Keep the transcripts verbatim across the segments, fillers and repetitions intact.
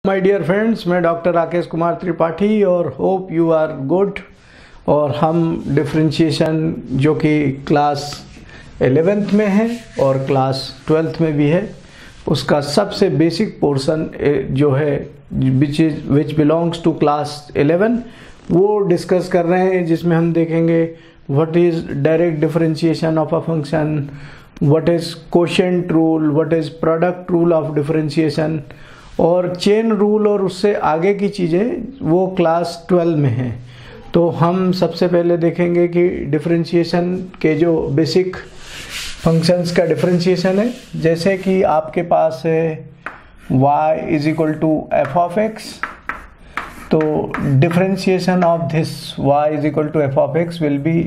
My dear friends, मैं doctor Rakesh Kumar Tripathi और hope you are good. और हम डिफरेंशिएशन जो कि क्लास एलेवेंथ में है और क्लास ट्वेल्थ में भी है, उसका सबसे बेसिक पोर्शन जो है which is which belongs to class eleven वो डिस्कस कर रहे हैं, जिसमें हम देखेंगे what is direct differentiation of a function, what is quotient rule, what is product rule of differentiation और चेन रूल और उससे आगे की चीज़ें वो क्लास ट्वेल्व में हैं। तो हम सबसे पहले देखेंगे कि डिफरेंशिएशन के जो बेसिक फंक्शंस का डिफरेंशिएशन है, जैसे कि आपके पास है y is equal to f of x. तो differentiation of this y is equal to f of x will be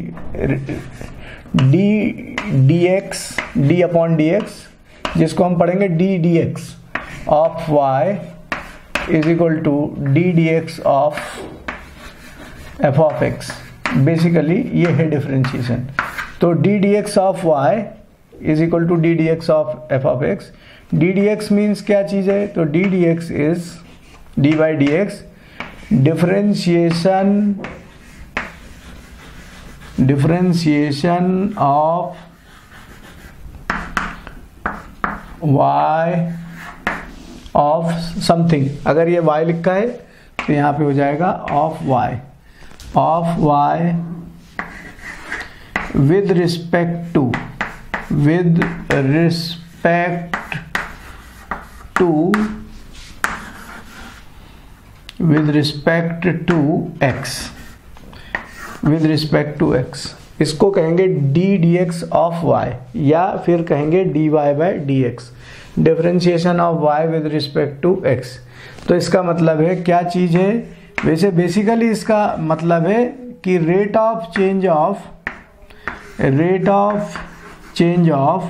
d d x d upon d x, जिसको हम पढ़ेंगे d d x of y is equal to d dx of f of x। Basically ये है differentiation. तो d dx of y is equal to d dx of f of x। d dx means क्या चीज़ है? तो d dx is d by dx differentiation differentiation of y of something. अगर ये y लिखा है तो यहाँ पे हो जाएगा of y of y with respect to with respect to with respect to x with respect to x। इसको कहेंगे d d x of y या फिर कहेंगे d y by d x, differentiation of y with respect to x। तो इसका मतलब है क्या चीज़ है? वैसे बेसिकली इसका मतलब है कि rate of change of rate of change of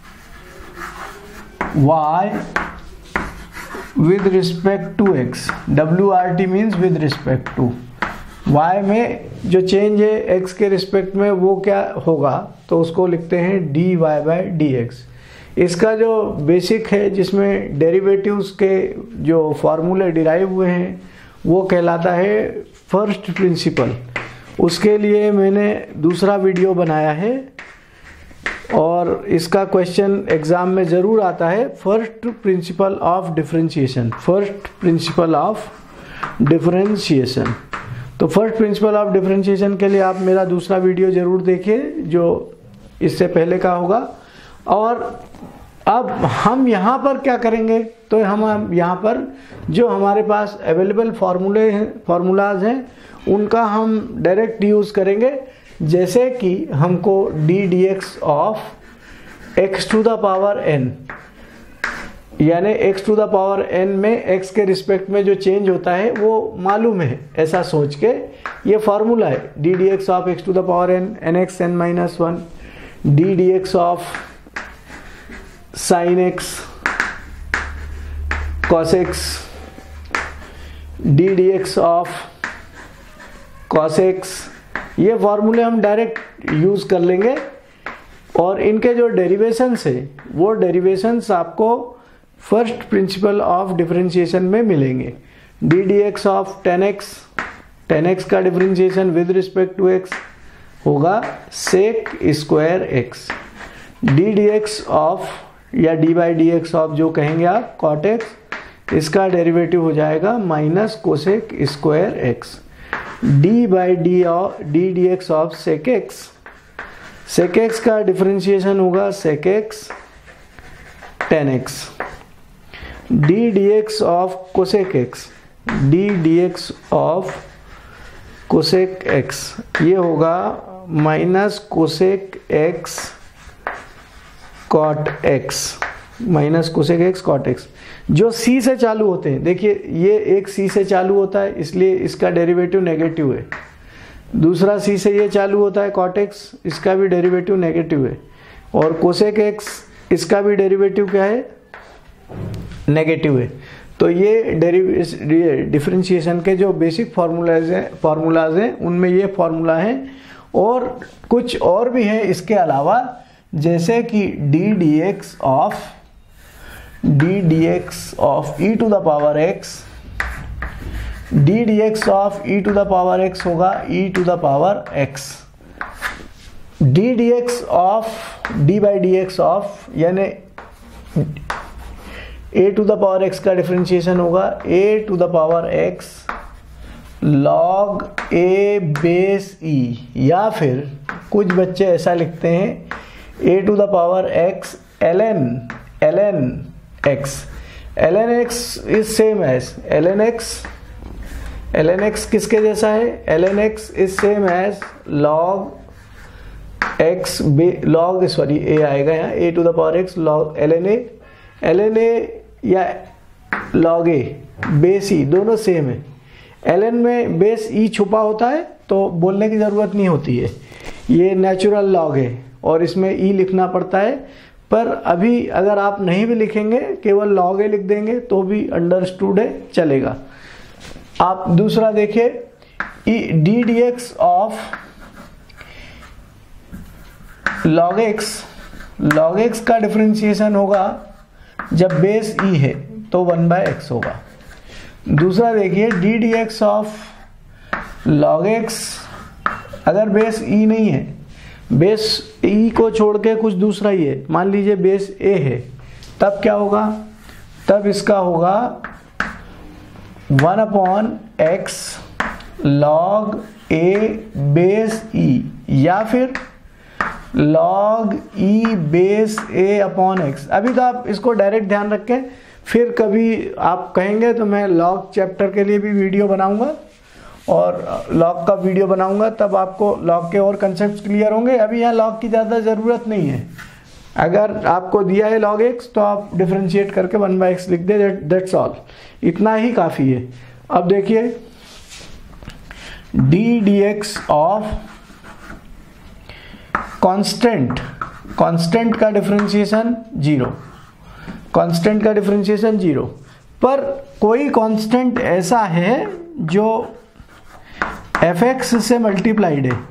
y with respect to x। W R T means with respect to y में जो चेंज है x के रिस्पेक्ट में वो क्या होगा, तो उसको लिखते हैं d y by d x. इसका जो बेसिक है जिसमें डेरिवेटिव्स के जो फॉर्मूले डिराइव हुए हैं वो कहलाता है फर्स्ट प्रिंसिपल। उसके लिए मैंने दूसरा वीडियो बनाया है और इसका क्वेश्चन एग्ज़ाम में ज़रूर आता है। First principle of differentiation first principle of differentiation तो फर्स्ट प्रिंसिपल ऑफ डिफरेंशिएशन के लिए आप मेरा दूसरा वीडियो ज़रूर देखिए जो इससे पहले का होगा। और अब हम यहाँ पर क्या करेंगे, तो हम यहाँ पर जो हमारे पास अवेलेबल फार्मूले हैं फार्मूलाज हैं उनका हम डायरेक्ट यूज़ करेंगे। जैसे कि हमको d d x of x to the power n, यानी x to the power n में x के रिस्पेक्ट में जो चेंज होता है वो मालूम है, ऐसा सोच के ये फार्मूला है d d x of x to the power n n x n minus one, d d x of sine x cos x, d d x of cos x. ये फार्मूले हम डायरेक्ट यूज़ कर लेंगे और इनके जो derivations है वो डेरिवेशंस आपको फर्स्ट प्रिंसिपल ऑफ डिफरेंशिएशन में मिलेंगे। D d x of tan x tan x का differentiation with respect to x होगा sec square x. D d x of या d by d x of जो कहेंगे आप कॉट एक्स, इसका derivative हो जाएगा minus cosec square x. D by d d d x of sec x sec x का differentiation होगा sec x tan x. D d x of cosec x d d x of cosec x ये होगा minus cosec x cot x minus cosec x cot x. जो सी से चालू होते हैं, देखिए ये एक सी से चालू होता है इसलिए इसका डेरिवेटिव नेगेटिव है। दूसरा सी से ये चालू होता है कॉट एक्स, इसका भी डेरिवेटिव नेगेटिव है। और कोसेक एक्स इसका भी डेरिवेटिव क्या है? नेगेटिव है। तो ये डिफरेंशिएशन के जो बेसिक फार्मूलाज हैं फार्मूलाज हैं उनमें ये फार्मूला है और कुछ और भी हैं इसके अलावा, जैसे कि d d x of d d x of e to the power x d d x of e to the power x होगा e to the power x, d d x of d by d x of यानी a to the power x का differentiation होगा a to the power x log a base e, या फिर कुछ बच्चे ऐसा लिखते हैं a to the power x l n l n x, l n x is same as l n x, l n x किसके जैसा है, l n x is same as log x base log sorry a आएगा यहाँ a to the power x log l n a, l n a या log a base e दोनों same है। L n में base e छुपा होता है तो बोलने की ज़रूरत नहीं होती है, ये नेचुरल लॉग है और इसमें ई लिखना पड़ता है, पर अभी अगर आप नहीं भी लिखेंगे केवल लॉग ए लिख देंगे तो भी अंडरस्टूड है, चलेगा। आप दूसरा देखिए d d x of log x, log x का डिफरेंशिएशन होगा जब बेस ई है तो वन बाय एक्स होगा। दूसरा देखिए d d x of log x, अगर बेस ई नहीं है, बेस ई को छोड़ के कुछ दूसरा ही है, मान लीजिए बेस ए है, तब क्या होगा, तब इसका होगा one upon x log a base e, या फिर log e base a upon x. अभी तो आप इसको डायरेक्ट ध्यान रखें, फिर कभी आप कहेंगे तो मैं लॉग चैप्टर के लिए भी वीडियो बनाऊंगा और लॉग का वीडियो बनाऊंगा, तब आपको लॉग के और कंसेप्ट क्लियर होंगे। अभी यहाँ लॉग की ज़्यादा ज़रूरत नहीं है, अगर आपको दिया है लॉग एक्स तो आप डिफरेंशिएट करके वन बाई एक्स लिख दे, दैट्स ऑल, इतना ही काफ़ी है। अब देखिए d d x of constant, constant का डिफरेंशिएशन जीरो, कांस्टेंट का डिफरेंशिएशन जीरो, पर कोई कांस्टेंट ऐसा है जो एफ एक्स से मल्टीप्लाइड है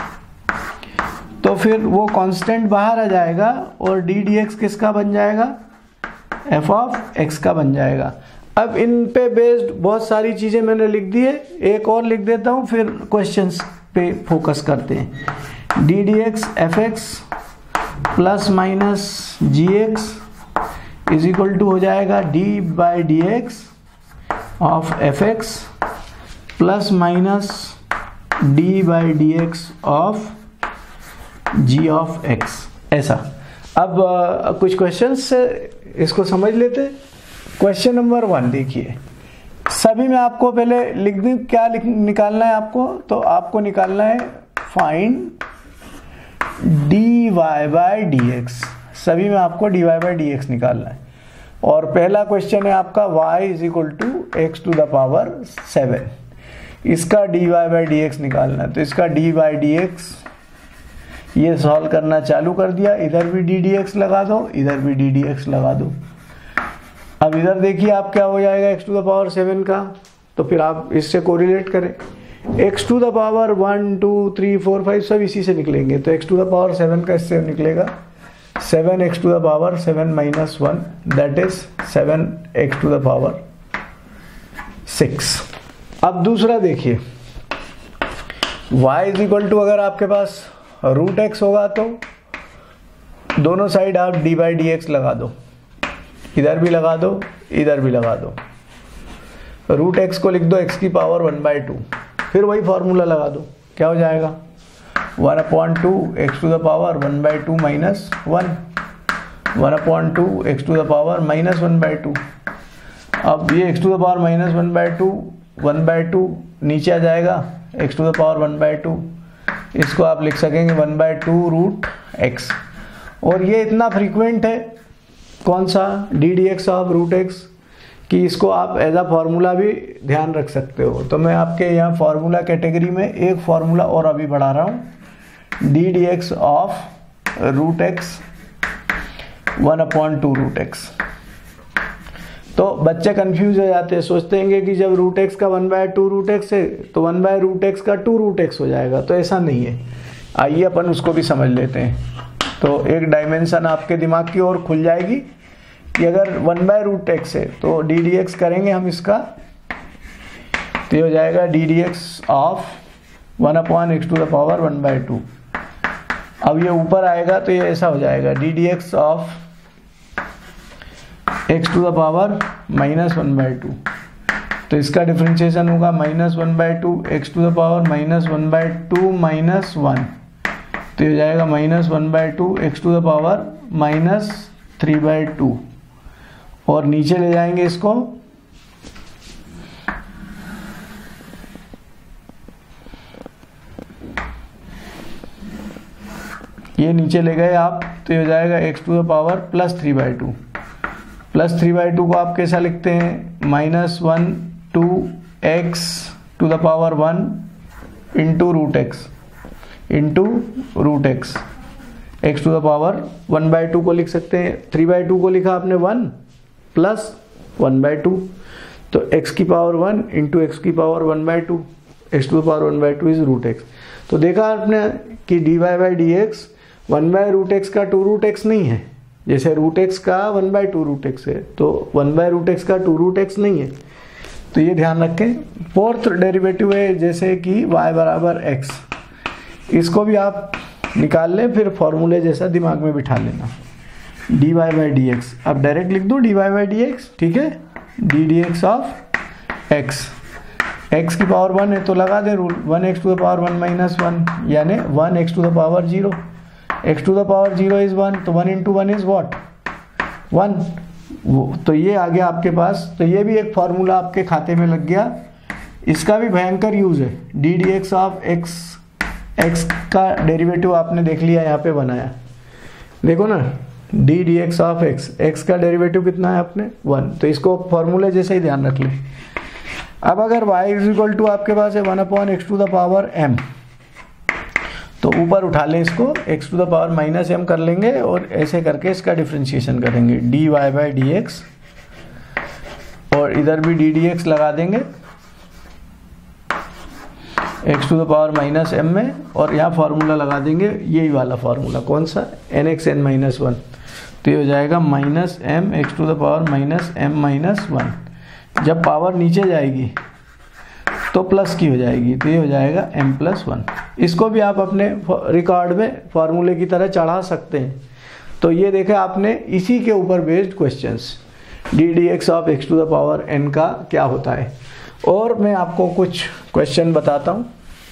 तो फिर वो कांस्टेंट बाहर आ जाएगा और डी डी एक्स किसका बन जाएगा, एफ ऑफ एक्स का बन जाएगा। अब इन पे बेस्ड बहुत सारी चीज़ें मैंने लिख दी है, एक और लिख देता हूँ फिर क्वेश्चंस पे फोकस करते हैं। D d x f x plus minus g x is equal to हो जाएगा d by d x of f x plus minus d by d x of g of x, ऐसा। अब आ, कुछ questions से इसको समझ लेते। क्वेश्चन नंबर वन देखिए, सभी में आपको पहले लिख दूं क्या लिख निकालना है आपको, तो आपको निकालना है find d y by d x, सभी में आपको d y by d x निकालना है। और पहला क्वेश्चन है आपका y is equal to x to the power seven, इसका d y by d x निकालना है, तो इसका डी बाई डी एक्स ये सॉल्व करना चालू कर दिया, इधर भी डी डी एक्स लगा दो, इधर भी डी डी एक्स लगा दो। अब इधर देखिए आप क्या हो जाएगा x to the power seven का, तो फिर आप इससे कोरिलेट करें, x to the power one two three four five सब इसी से निकलेंगे, तो x to the power seven का इससे निकलेगा seven x to the power seven minus one, that is seven x to the power six. अब दूसरा देखिए y इज इक्वल टू, अगर आपके पास रूट एक्स होगा तो दोनों साइड आप डी बाई डी एक्स लगा दो, इधर भी लगा दो इधर भी लगा दो, रूट एक्स को लिख दो एक्स की पावर वन बाई टू, फिर वही फॉर्मूला लगा दो, क्या हो जाएगा one upon two x to the power one by two minus one, one upon two x to the power minus one by two. अब ये x to the power minus one by two, one by two नीचे आ जाएगा, x to the power one by two, इसको आप लिख सकेंगे one by two root x. और ये इतना फ्रीक्वेंट है कौन सा, d d x of root x, कि इसको आप एज अ फार्मूला भी ध्यान रख सकते हो। तो मैं आपके यहाँ फार्मूला कैटेगरी में एक फार्मूला और अभी बढ़ा रहा हूँ, d d x of root x one upon two root x. तो बच्चे कंफ्यूज हो जाते हैं, सोचते हैं कि जब रूट एक्स का one by two root x है तो वन बाय रूट एक्स का टू रूट एक्स हो जाएगा, तो ऐसा नहीं है। आइए अपन उसको भी समझ लेते हैं। तो एक डायमेंशन आपके दिमाग की ओर खुल जाएगी कि अगर वन बाय रूट एक्स है तो डी डी एक्स करेंगे हम इसका तो ये हो जाएगा d d x of one upon x to the power one by two. अब ये ऊपर आएगा तो ये ऐसा हो जाएगा d d x of x to the power minus one by two. तो इसका डिफ्रेंशिएशन होगा minus one by two x to the power minus one by two minus one. तो ये हो जाएगा minus one by two x to the power minus three by two. और नीचे ले जाएंगे इसको, ये नीचे ले गए आप, तो ये हो जाएगा x to the power plus three by two. Plus three by two को आप कैसा लिखते हैं, minus one two x to the power one into root x into root x x to the power one by two को लिख सकते हैं। Three by two को लिखा आपने one plus one by two, तो एक्स की पावर वन इंटू एक्स की power one by two, x to the power one by two is root x. तो देखा आपने कि d y by d x one by root x का two root x नहीं है, जैसे रूट एक्स का one by two root x है, तो वन बाई रूट एक्स का टू रूट एक्स नहीं है। तो ये ध्यान रखें। फोर्थ डेरिवेटिव है जैसे कि y बराबर x, इसको भी आप निकाल लें, फिर फॉर्मूले जैसा दिमाग में बिठा लेना, d y by d x. अब डायरेक्ट लिख दो d y by d x, ठीक है, d d x of x, x की पावर वन है तो लगा दे rule, one x to the power one minus one, यानी one x to the power zero, x to the power zero is one, तो one into one is what, one. वो तो ये आ गया आपके पास। तो ये भी एक फार्मूला आपके खाते में लग गया, इसका भी भयंकर यूज है। D d x of x, x का डेरिवेटिव आपने देख लिया यहाँ पे बनाया, देखो ना, d d x of x, x का डेरिवेटिव कितना है आपने, वन। तो इसको फॉर्मूले जैसे ही ध्यान रख ले। अब अगर y इज इक्वल टू आपके पास है one upon x to the power m, तो ऊपर उठा लें इसको, x to the power minus m कर लेंगे और ऐसे करके इसका डिफ्रेंशिएशन करेंगे, d y by d x, और इधर भी डी डी एक्स लगा देंगे x to the power minus m में, और यहाँ फार्मूला लगा देंगे यही वाला फार्मूला, कौन सा, n x n minus one. तो ये हो जाएगा minus m x to the power minus m minus one. जब पावर नीचे जाएगी तो प्लस की हो जाएगी, तो ये हो जाएगा m प्लस वन। इसको भी आप अपने रिकॉर्ड में फार्मूले की तरह चढ़ा सकते हैं। तो ये देखे आपने इसी के ऊपर based questions, d d x of x to the power n का क्या होता है। और मैं आपको कुछ क्वेश्चन बताता हूँ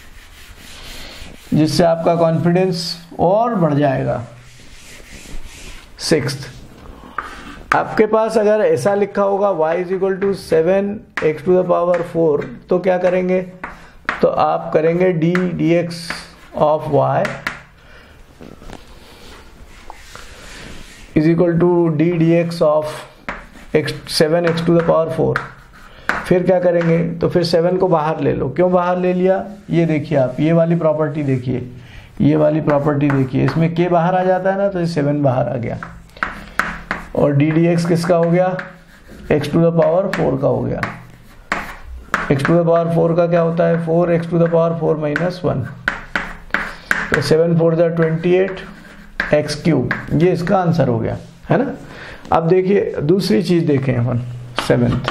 जिससे आपका कॉन्फिडेंस और बढ़ जाएगा। सिक्स्थ, आपके पास अगर ऐसा लिखा होगा y is equal to seven x to the power four, तो क्या करेंगे, तो आप करेंगे d d x of y is equal to d d x of x seven x to the power four. फिर क्या करेंगे, तो फिर सेवन को बाहर ले लो। क्यों बाहर ले लिया, ये देखिए आप, ये वाली प्रॉपर्टी देखिए, ये वाली प्रॉपर्टी देखिए, इसमें k बाहर आ जाता है ना, तो ये सेवन बाहर आ गया। और डी डी एक्स किसका हो गया, x to the power four का हो गया। X to the power four का क्या होता है, four x to the power four minus one, तो seven four the twenty eight x cube, ये इसका आंसर हो गया, है ना। अब देखिए दूसरी चीज देखें अपन, seventh,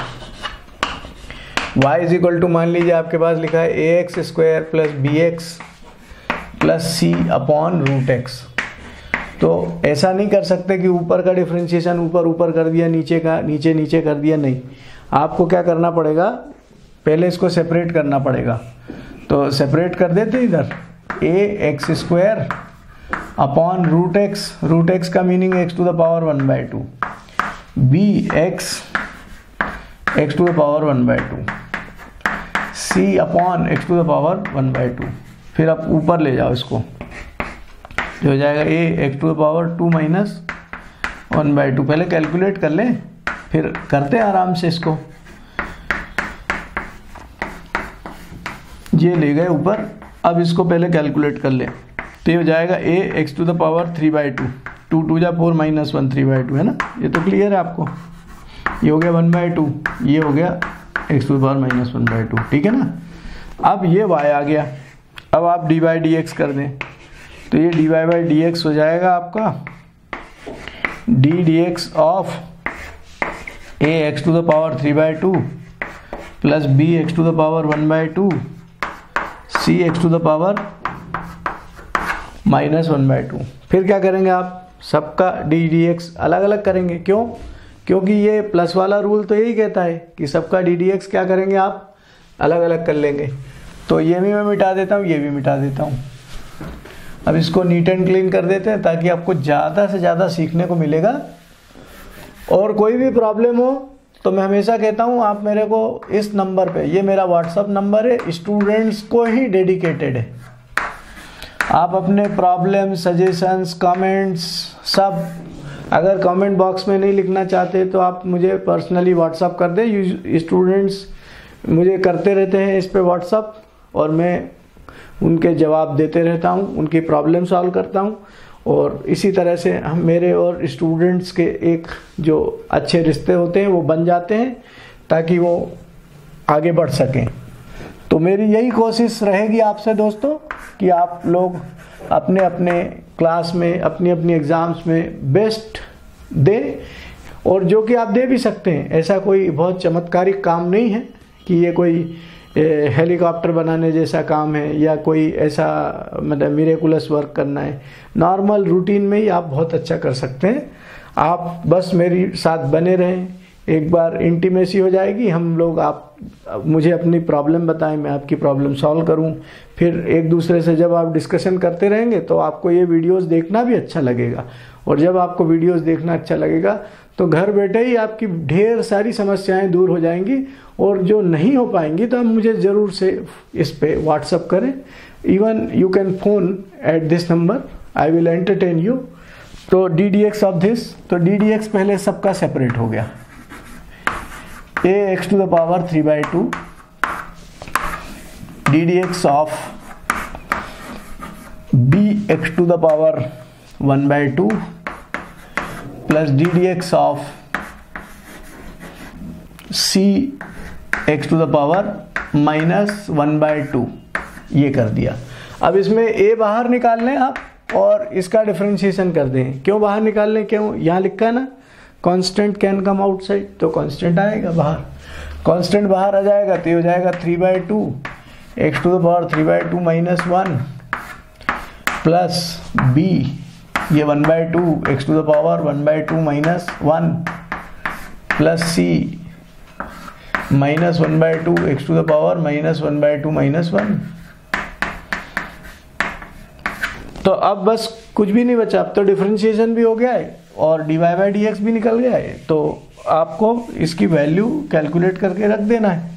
y is equal to, मान लीजिए आपके पास लिखा है a x square plus b x plus c upon root x. तो ऐसा नहीं कर सकते कि ऊपर का डिफरेंशिएशन ऊपर ऊपर कर दिया, नीचे का नीचे नीचे कर दिया, नहीं। आपको क्या करना पड़ेगा, पहले इसको सेपरेट करना पड़ेगा। तो सेपरेट कर देते इधर, a x square upon root x, root x का meaning x to the power one by two, b x x to the power one by two, c upon x to the power one by two. फिर आप ऊपर ले जाओ इसको, जो हो जाएगा a x to the power two minus one by two. पहले कैलकुलेट कर लें, फिर करते हैं आराम से इसको। ये ले गए ऊपर, अब इसको पहले कैलकुलेट कर लें, तो ये हो जाएगा a x to the power three by two, two two जा four minus one, three by two, है ना। ये तो क्लियर है आपको, ये हो गया वन बाई टू, ये हो गया x to the power minus one by two, ठीक है ना। अब ये वाई आ गया, अब आप डी बाई डी एक्स कर दें, तो ये d y by d x हो जाएगा आपका d d x of a x to the power three by two plus b x to the power one by two c x to the power minus one by two. फिर क्या करेंगे आप, सबका D d x अलग अलग करेंगे। क्यों? क्योंकि ये प्लस वाला रूल तो यही कहता है कि सबका डी डी एक्स क्या करेंगे आप, अलग अलग कर लेंगे। तो ये भी मैं मिटा देता हूँ, ये भी मिटा देता हूँ। अब इसको नीट एंड क्लीन कर देते हैं ताकि आपको ज़्यादा से ज़्यादा सीखने को मिलेगा। और कोई भी प्रॉब्लम हो तो मैं हमेशा कहता हूँ आप मेरे को इस नंबर पे, ये मेरा व्हाट्सअप नंबर है, स्टूडेंट्स को ही डेडिकेटेड है। आप अपने प्रॉब्लम, सजेशंस, कमेंट्स सब, अगर कमेंट बॉक्स में नहीं लिखना चाहते तो आप मुझे पर्सनली व्हाट्सअप कर दें। स्टूडेंट्स मुझे करते रहते हैं इस पे व्हाट्सअप, और मैं उनके जवाब देते रहता हूँ, उनकी प्रॉब्लम सॉल्व करता हूँ। और इसी तरह से हम, मेरे और स्टूडेंट्स के एक जो अच्छे रिश्ते होते हैं वो बन जाते हैं ताकि वो आगे बढ़ सकें। तो मेरी यही कोशिश रहेगी आपसे दोस्तों कि आप लोग अपने अपने क्लास में, अपनी अपनी एग्ज़ाम्स में बेस्ट दें, और जो कि आप दे भी सकते हैं। ऐसा कोई बहुत चमत्कारिक काम नहीं है कि ये कोई हेलीकॉप्टर बनाने जैसा काम है या कोई ऐसा मतलब मिरेकुलस वर्क करना है। नॉर्मल रूटीन में ही आप बहुत अच्छा कर सकते हैं। आप बस मेरे साथ बने रहें, एक बार इंटीमेसी हो जाएगी, हम लोग, आप मुझे अपनी प्रॉब्लम बताएं, मैं आपकी प्रॉब्लम सॉल्व करूं। फिर एक दूसरे से जब आप डिस्कशन करते रहेंगे तो आपको ये वीडियोस देखना भी अच्छा लगेगा, और जब आपको वीडियोस देखना अच्छा लगेगा तो घर बैठे ही आपकी ढेर सारी समस्याएं दूर हो जाएंगी। और जो नहीं हो पाएंगी तो आप मुझे ज़रूर से इस पे व्हाट्सअप करें। Even you can phone at this number, I will entertain you. तो d d x of this, तो डी डी एक्स पहले सबका सेपरेट हो गया। A x to the power three by two d d x of b x to the power one by two plus d d x of c x to the power minus one by two, ये कर दिया। अब इसमें ए बाहर निकाल लें आप और इसका डिफरेंशिएशन कर दें। क्यों बाहर निकाल लें? क्यों? यहाँ लिखा है ना कांस्टेंट कैन कम आउटसाइड, तो कांस्टेंट आएगा बाहर। कांस्टेंट बाहर आ जाएगा तो ये हो जाएगा three by two x to the power three by two minus one plus b ये one by two x to the power one by two minus one plus c minus one by two x to the power minus one by two minus one. तो अब बस कुछ भी नहीं बचा, अब तो डिफरेंशिएशन भी हो गया है और d y by d x भी निकल गया है। तो आपको इसकी वैल्यू कैलकुलेट करके रख देना है।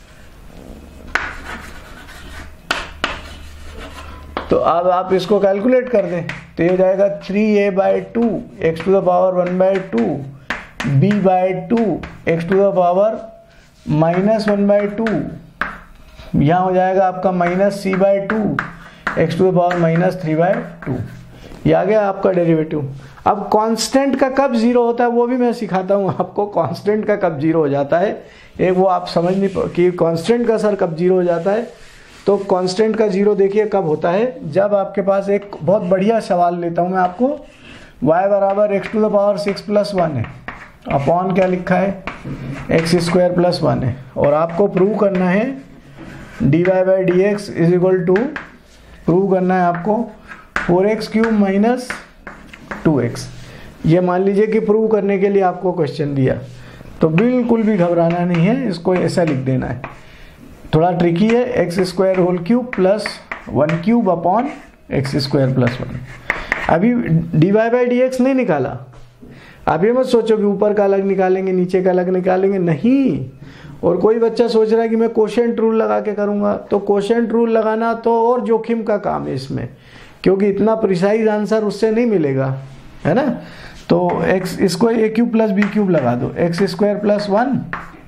तो अब आप इसको कैलकुलेट कर दें तो ये हो जाएगा three a by two x to the power one by two b by two x to the power minus one by two, यहाँ हो जाएगा आपका minus c by two x to the power minus three by two. ये आ गया आपका derivative. अब constant का कब जीरो होता है वो भी मैं सिखाता हूँ आपको। कांस्टेंट का कब जीरो हो जाता है एक वो आप समझ नहीं कि कांस्टेंट का सर कब जीरो हो जाता है। तो कांस्टेंट का जीरो देखिए कब होता है, जब आपके पास एक बहुत बढ़िया सवाल लेता हूँ मैं आपको, y बराबर x to the power six plus one है, अपॉन क्या लिखा है एक्स स्क्वायर प्लस वन है, और आपको प्रूव करना है d y by d x is equal to, prove करना है आपको four x cube minus two x. ये मान लीजिए कि प्रूव करने के लिए आपको क्वेश्चन दिया, तो बिल्कुल भी घबराना नहीं है, इसको ऐसा लिख देना है। थोड़ा ट्रिकी है, x square whole cube plus one cube upon x square plus one. अभी d y by d x नहीं निकाला, आप ये मत सोचो कि ऊपर का अलग निकालेंगे नीचे का अलग निकालेंगे, नहीं। और कोई बच्चा सोच रहा है कि मैं कोशेंट रूल लगा के करूँगा, तो कोशेंट रूल लगाना तो और जोखिम का काम है इसमें, क्योंकि इतना प्रिसाइज आंसर उससे नहीं मिलेगा, है ना। तो एक्स इसको a cube plus b cube लगा दो, x square plus one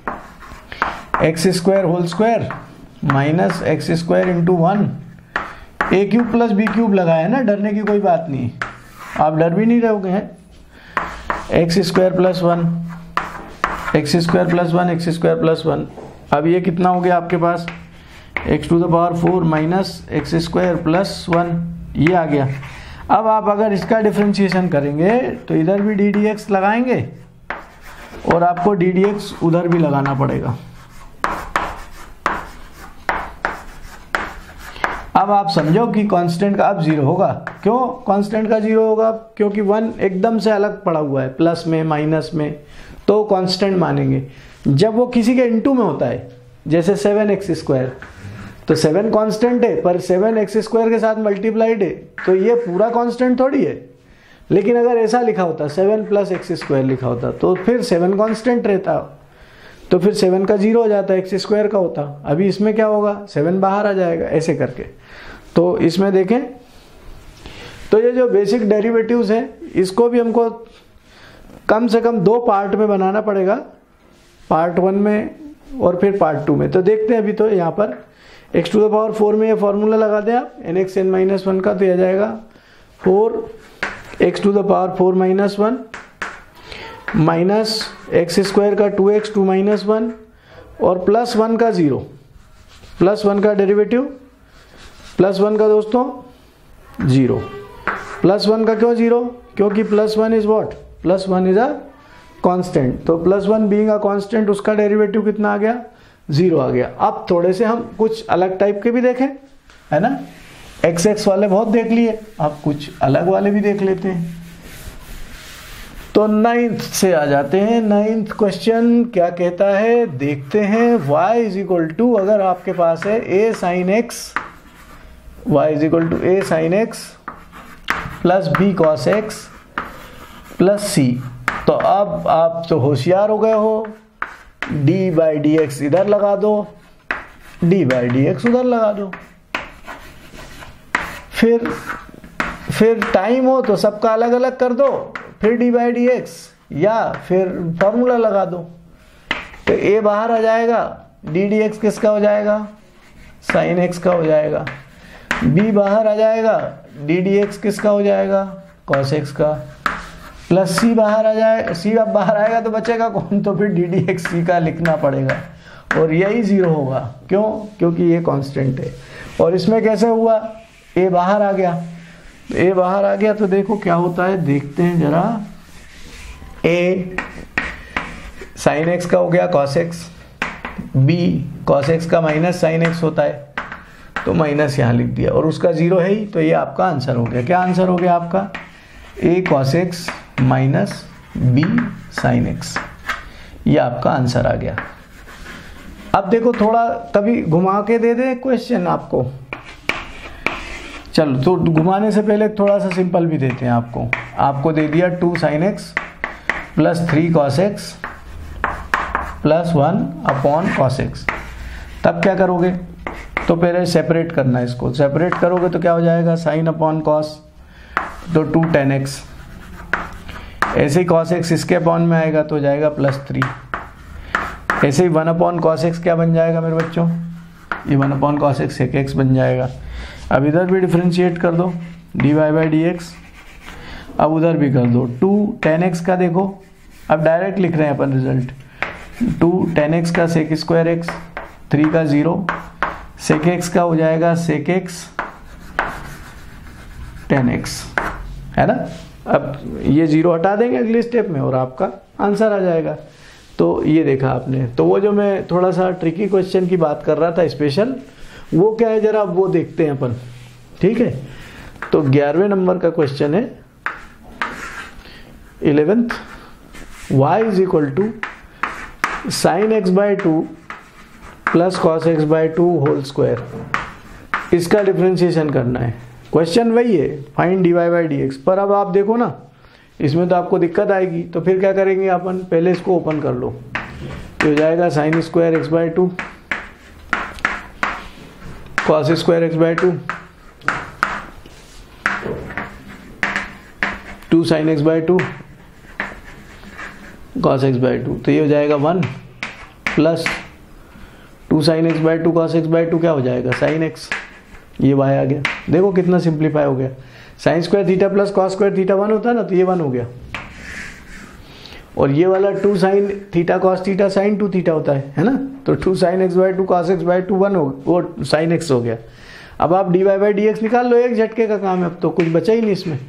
x square whole square minus x square into one, a cube plus b cube लगाया ना, डरने की कोई बात नहीं, आप डर भी नहीं रहोगे हैं। X square plus one x square plus one x square plus one, अब ये कितना हो गया आपके पास x to the power four minus x square plus one, ये आ गया। अब आप अगर इसका डिफरेंशिएशन करेंगे तो इधर भी डी डी एक्स लगाएंगे और आपको डी डी एक्स उधर भी लगाना पड़ेगा। अब आप समझो कि कांस्टेंट का अब जीरो होगा। क्यों कांस्टेंट का जीरो होगा? क्योंकि वन एकदम से अलग पड़ा हुआ है, प्लस में माइनस में, तो कांस्टेंट मानेंगे। जब वो किसी के इनटू में होता है, जैसे सेवन एक्स स्क्वायर, तो सेवन कांस्टेंट है पर सेवन एक्स स्क्वायर के साथ मल्टीप्लाइड है, तो ये पूरा कांस्टेंट थोड़ी है। लेकिन अगर ऐसा लिखा होता सेवन प्लस एक्स स्क्वायर लिखा होता तो फिर सेवन कांस्टेंट रहता, तो फिर सेवन का जीरो हो जाता, एक्स स्क्वायर का होता। अभी इसमें क्या होगा, सेवन बाहर आ जाएगा ऐसे करके। तो इसमें देखें तो ये जो बेसिक डेरिवेटिव्स है इसको भी हमको कम से कम दो पार्ट में बनाना पड़ेगा, पार्ट वन में और फिर पार्ट टू में। तो देखते हैं अभी तो यहाँ पर x to the power four में ये फॉर्मूला लगा दें आप n x n minus one का, तो यह जाएगा four x to the power four minus one minus x square का two x two minus one और प्लस वन का जीरो, प्लस वन का डेरिवेटिव, प्लस वन का दोस्तों जीरो। प्लस वन का क्यों जीरो? क्योंकि plus one is what, plus one is a constant, तो plus one being a constant उसका डेरिवेटिव कितना आ गया, जीरो आ गया। अब थोड़े से हम कुछ अलग टाइप के भी देखें, है ना, एक्स एक्स वाले बहुत देख लिए, अब कुछ अलग वाले भी देख लेते हैं। तो नाइन्थ से आ जाते हैं। नाइन्थ क्वेश्चन क्या कहता है देखते हैं। y इज इक्वल टू, अगर आपके पास है a sine x, y is equal to a sine x plus b cos x plus c, तो अब आप तो होशियार हो गए हो, d बाई डी एक्स इधर लगा दो, d बाई डी एक्स उधर लगा दो। फिर फिर टाइम हो तो सबका अलग अलग कर दो, फिर d बाई डी एक्स, या फिर फॉर्मूला लगा दो। तो a बाहर आ जाएगा, डी डी एक्स किसका हो जाएगा, साइन एक्स का हो जाएगा। b बाहर आ जाएगा, डी डी एक्स किसका हो जाएगा, कॉस एक्स का। प्लस c बाहर आ जाए, c अब बाहर आएगा तो बचेगा कौन, तो फिर डी डी एक्स सी का लिखना पड़ेगा और यही जीरो होगा। क्यों? क्योंकि ये कांस्टेंट है। और इसमें कैसे हुआ, a बाहर आ गया, a बाहर आ गया तो देखो क्या होता है, देखते हैं जरा। a साइन एक्स का हो गया cos x, b cos x का माइनस साइन एक्स होता है तो माइनस यहाँ लिख दिया, और उसका जीरो है ही, तो ये आपका आंसर हो गया। क्या आंसर हो गया आपका, a cos x minus b sine x, ये आपका आंसर आ गया। अब देखो थोड़ा कभी घुमा के दे दे क्वेश्चन आपको, चलो तो घुमाने से पहले थोड़ा सा सिंपल भी देते हैं आपको। आपको दे दिया two sine x plus three cos x plus one upon cos x, तब क्या करोगे, तो पहले सेपरेट करना है इसको। सेपरेट करोगे तो क्या हो जाएगा, साइन अपॉन कॉस, तो टू टेन एक्स, ऐसे ही कॉस एक्स इसके अपॉन में आएगा तो हो जाएगा प्लस थ्री, ऐसे ही वन अपॉन कॉस एक्स क्या बन जाएगा मेरे बच्चों, ये one upon cos x sec x बन जाएगा। अब इधर भी डिफ्रेंशिएट कर दो, d y by d x, अब उधर भी कर दो टू टेन एक्स का, देखो अब डायरेक्ट लिख रहे हैं अपन रिजल्ट, टू टेन एक्स का सेक स्क्वायर एक्स, थ्री का जीरो, सेक एक्स का हो जाएगा सेक एक्स टेन एक्स, है ना। अब ये जीरो हटा देंगे अगले स्टेप में और आपका आंसर आ जाएगा। तो ये देखा आपने। तो वो जो मैं थोड़ा सा ट्रिकी क्वेश्चन की बात कर रहा था स्पेशल, वो क्या है जरा वो देखते हैं अपन, ठीक है। तो ग्यारहवें नंबर का क्वेश्चन है, eleventh, y is equal to sine x by two plus cos x by two whole square, इसका डिफ्रेंशिएशन करना है। क्वेश्चन वही है, find d y by d x, पर अब आप देखो ना इसमें तो आपको दिक्कत आएगी, तो फिर क्या करेंगे अपन, पहले इसको ओपन कर लो, तो हो जाएगा sine square x by two cos square x by two, two sine x by two cos x by two, तो ये हो जाएगा one plus two sine x by two cos x by two क्या हो जाएगा, साइन एक्स, ये y आ गया। देखो कितना सिंप्लीफाई हो गया, sine square theta plus cos square theta one होता है ना, तो ये वन हो गया, और ये वाला two sine theta cos theta sine two theta होता है, है ना, तो two sine x by two cos x by two one हो, वो साइन एक्स हो गया। अब आप d y by d x निकाल लो, एक झटके का काम है, अब तो कुछ बचा ही नहीं इसमें,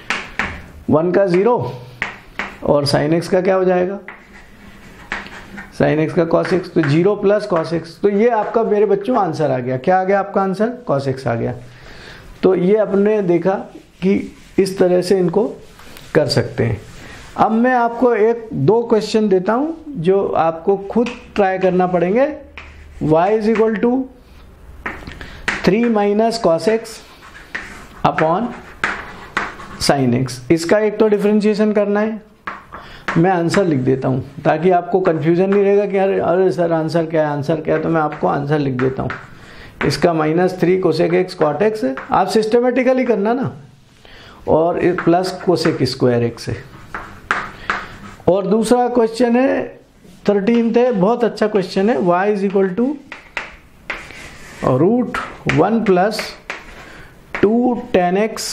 वन का जीरो और साइन एक्स का क्या हो जाएगा, साइन एक्स का कॉस एक्स, तो जीरो प्लस कॉस एक्स। तो ये आपका मेरे बच्चों आंसर आ गया। क्या आ गया आपका आंसर? कॉस एक्स आ गया। तो ये अपने देखा कि इस तरह से इनको कर सकते हैं। अब मैं आपको एक दो क्वेश्चन देता हूँ जो आपको खुद ट्राई करना पड़ेंगे। y is equal to three minus cos x upon sine x. इसका एक तो डिफरेंशिएशन करना है। मैं आंसर लिख देता हूँ ताकि आपको कंफ्यूजन नहीं रहेगा कि अरे अरे सर आंसर क्या है, आंसर क्या है। तो मैं आपको आंसर लिख देता हूँ। इसका minus three cosec x cot x है, आप सिस्टमेटिकली करना ना, और प्लस कोसेक स्क्वायर एक्स है। और दूसरा क्वेश्चन है थर्टीन है, बहुत अच्छा क्वेश्चन है। y is equal to root one plus two tan x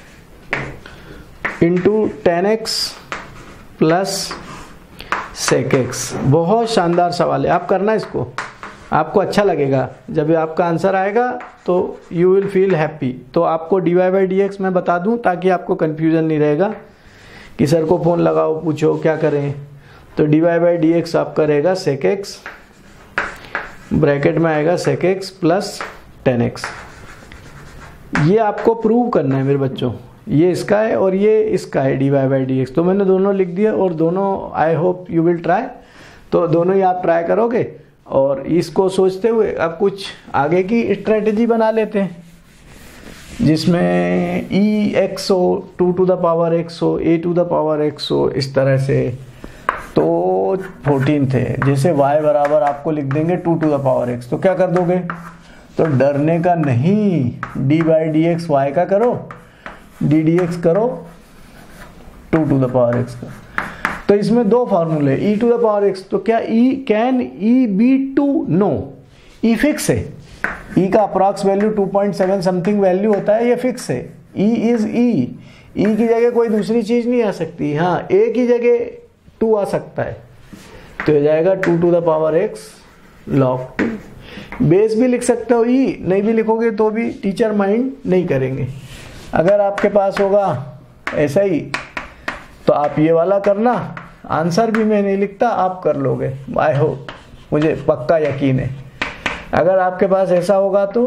into tan x plus sec x. बहुत शानदार सवाल है, आप करना इसको, आपको अच्छा लगेगा। जब आपका आंसर आएगा तो यू विल फील हैप्पी। तो आपको d y by d x मैं बता दूं ताकि आपको कन्फ्यूज़न नहीं रहेगा कि सर को फ़ोन लगाओ पूछो क्या करें। तो d y by d x आपका रहेगा सेक एक्स, ब्रैकेट में आएगा sec x plus tan x. ये आपको प्रूव करना है मेरे बच्चों। ये इसका है और ये इसका है d y by d x. तो मैंने दोनों लिख दिया और दोनों I hope you will try. तो दोनों ही आप ट्राई करोगे और इसको सोचते हुए अब कुछ आगे की स्ट्रेटजी बना लेते हैं जिसमें ई एक्स हो, two to the power x हो, a to the power x हो, इस तरह से। तो फोर्टीन थे, जैसे y बराबर आपको लिख देंगे two to the power x. तो क्या कर दोगे? तो डरने का नहीं, d by d x y का करो, डी डी एक्स करो two to the power x का। तो इसमें दो फार्मूले, e to the power x. तो क्या e can e be two? No, e fix है। ई का approx value two point seven something value होता है, ये फिक्स है। ई इज ई, ई की जगह कोई दूसरी चीज नहीं आ सकती। हाँ, ए की जगह टू आ सकता है, तो हो जाएगा two to the power x log two. Base भी लिख सकते हो, ई नहीं भी लिखोगे तो भी टीचर माइंड नहीं करेंगे। अगर आपके पास होगा ऐसा ही तो आप ये वाला करना। आंसर भी मैं नहीं लिखता, आप कर लोगे, आई होप, मुझे पक्का यकीन है। अगर आपके पास ऐसा होगा तो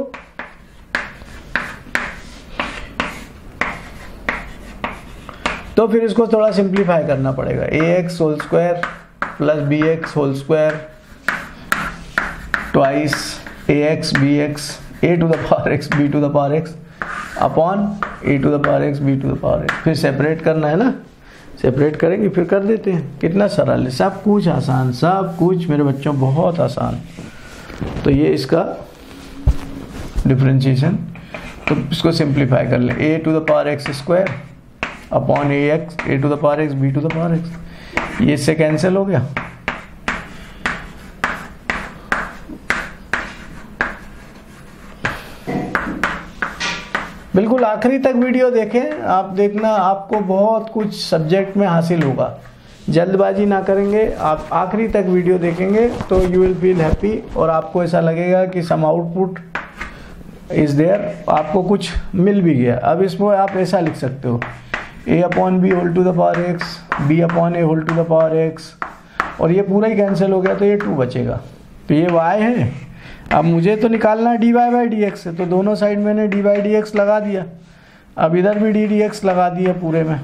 तो फिर इसको थोड़ा सिंप्लीफाई करना पड़ेगा। A x whole square plus b x whole square twice a x b x a to the power x b to the power x upon a to the power x b to the power x. फिर separate करना है ना, separate करेंगे फिर कर देते हैं। कितना सरल है, सब कुछ आसान, सब कुछ मेरे बच्चों बहुत आसान। तो ये इसका डिफरेंशिएशन, तो इसको सिंप्लीफाई कर लें। A to the power x square upon a x a to the power x b to the power x. ये इससे कैंसिल हो गया। बिल्कुल आखिरी तक वीडियो देखें, आप देखना आपको बहुत कुछ सब्जेक्ट में हासिल होगा। जल्दबाजी ना करेंगे, आप आखिरी तक वीडियो देखेंगे तो यू विल फील हैप्पी और आपको ऐसा लगेगा कि सम आउटपुट इज देयर, आपको कुछ मिल भी गया। अब इसमें आप ऐसा लिख सकते हो a upon b whole to the power x, b upon a whole to the power x, और ये पूरा ही कैंसिल हो गया तो ये टू बचेगा। तो ये वाई है। अब मुझे तो निकालना है d y by d x से, तो दोनों साइड मैंने डी बाई डी एक्स लगा दिया। अब इधर भी डी डी एक्स लगा दिया पूरे में।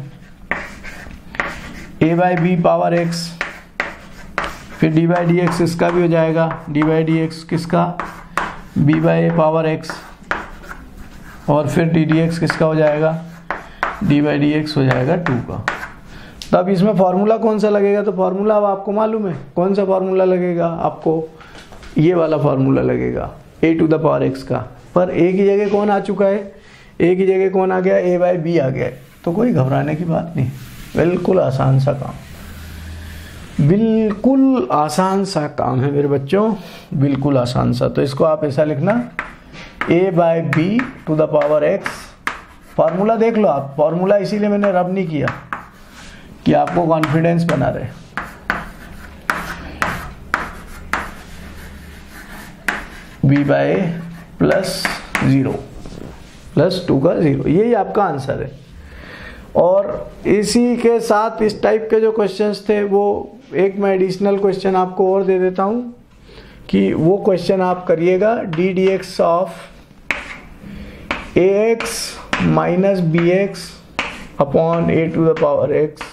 A by b power x, फिर डी बाई डी एक्स इसका भी हो जाएगा, डी बाई डी एक्स किसका, b by a power x, और फिर डी डी एक्स किसका हो जाएगा, डी बाई डी एक्स हो जाएगा टू का। तो अब इसमें फार्मूला कौन सा लगेगा? तो फार्मूला अब आपको मालूम है कौन सा फार्मूला लगेगा। आपको ये वाला फार्मूला लगेगा a to the power x का। पर ए की जगह कौन आ चुका है? ए की जगह कौन आ गया? ए बाई बी आ गया। तो कोई घबराने की बात नहीं, बिल्कुल आसान सा काम, बिल्कुल आसान सा काम है मेरे बच्चों, बिल्कुल आसान सा। तो इसको आप ऐसा लिखना a by b to the power x. Formula देख लो आप, फार्मूला इसीलिए मैंने रब नहीं किया कि आपको कॉन्फिडेंस बना रहे। B by plus zero plus two का ज़ीरो, यही आपका आंसर है। और इसी के साथ इस टाइप के जो क्वेश्चंस थे वो एक मैं एडिशनल क्वेश्चन आपको और दे देता हूँ कि वो क्वेश्चन आप करिएगा। D d x of a x minus b x upon a to the power x,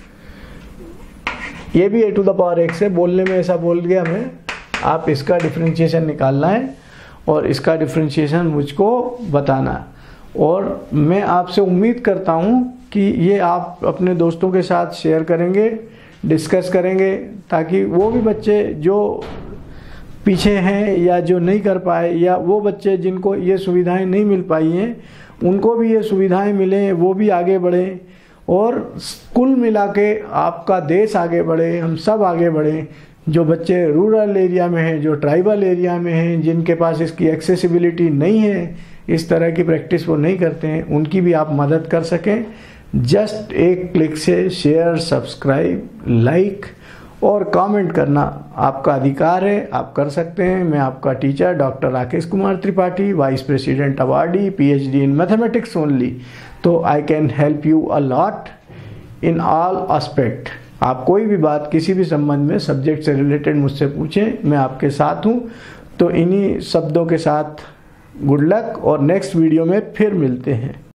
ये भी a to the power x है, बोलने में ऐसा बोल गया मैं, आप इसका डिफरेंशिएशन निकालना है और इसका डिफरेंशिएशन मुझको बताना है। और मैं आपसे उम्मीद करता हूँ कि ये आप अपने दोस्तों के साथ शेयर करेंगे, डिस्कस करेंगे, ताकि वो भी बच्चे जो पीछे हैं या जो नहीं कर पाए या वो बच्चे जिनको ये सुविधाएं नहीं मिल पाई हैं उनको भी ये सुविधाएं मिलें, वो भी आगे बढ़ें और कुल मिला के आपका देश आगे बढ़े, हम सब आगे बढ़ें। जो बच्चे रूरल एरिया में हैं, जो ट्राइबल एरिया में हैं, जिनके पास इसकी एक्सेसिबिलिटी नहीं है, इस तरह की प्रैक्टिस वो नहीं करते हैं, उनकी भी आप मदद कर सकें। जस्ट एक क्लिक से शेयर, सब्सक्राइब, लाइक और कमेंट करना आपका अधिकार है, आप कर सकते हैं। मैं आपका teacher doctor Rakesh Kumar Tripathi, vice president awardee, PhD in mathematics only. तो I can help you a lot in all aspect. आप कोई भी बात किसी भी संबंध में सब्जेक्ट से रिलेटेड मुझसे पूछें, मैं आपके साथ हूँ। तो इन्हीं शब्दों के साथ गुड लक और नेक्स्ट वीडियो में फिर मिलते हैं।